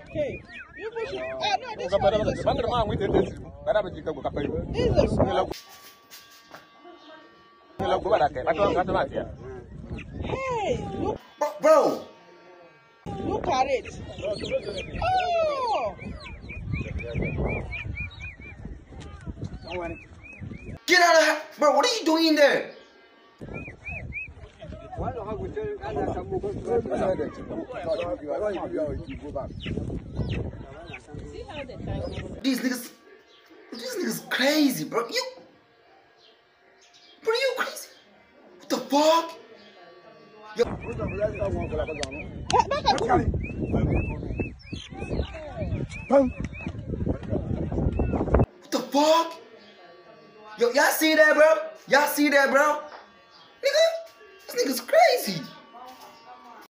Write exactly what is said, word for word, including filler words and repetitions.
Okay. You push it. Ah, no, this one is a small one. This is Hey, look. Bro. Look at it. Oh. Get out of here. Bro, what are you doing there? These niggas, these niggas crazy, bro. You, bro, you crazy? What the fuck? Yo. What the fuck? Yo, y'all see that, bro? Y'all see that, bro? Nigga, this nigga's crazy.